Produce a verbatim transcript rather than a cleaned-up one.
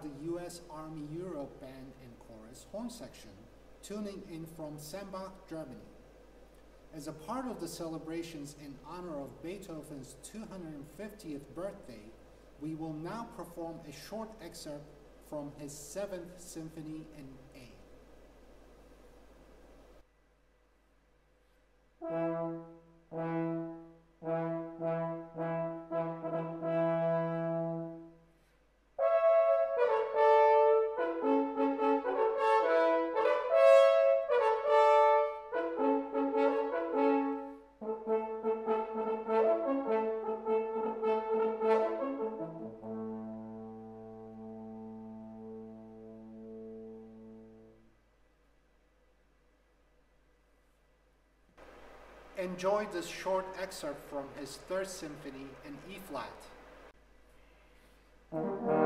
the U S Army Europe Band and Chorus horn section, tuning in from Sembach, Germany. As a part of the celebrations in honor of Beethoven's two hundred fiftieth birthday, we will now perform a short excerpt from his seventh Symphony in A. Enjoy this short excerpt from his third symphony in E flat.